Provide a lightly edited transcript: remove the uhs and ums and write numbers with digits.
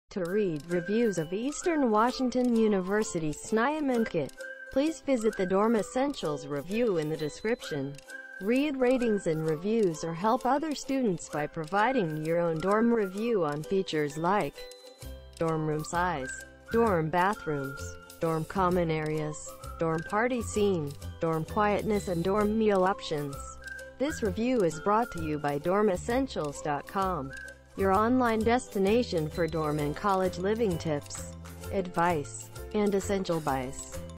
To read reviews of Eastern Washington University Snyamncut, please visit the Dorm Essentials review in the description. Read ratings and reviews or help other students by providing your own dorm review on features like dorm room size, dorm bathrooms, dorm common areas, dorm party scene, dorm quietness and dorm meal options. This review is brought to you by dormessentials.com, your online destination for dorm and college living tips, advice, and essential buys.